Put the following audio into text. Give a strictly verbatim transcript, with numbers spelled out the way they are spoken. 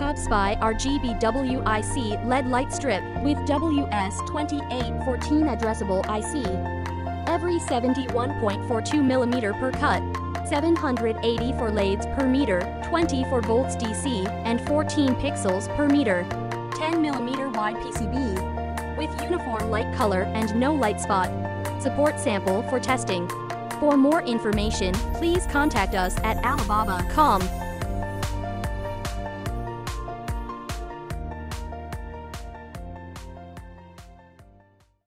C O B S P I R G B W I C L E D light strip with W S twenty-eight fourteen addressable I C. Every seventy-one point four two millimeter per cut, seven hundred eighty-four L E Ds per meter, twenty-four volts D C, and fourteen pixels per meter. ten millimeter wide P C B with uniform light color and no light spot. Support sample for testing. For more information, please contact us at alibaba dot com.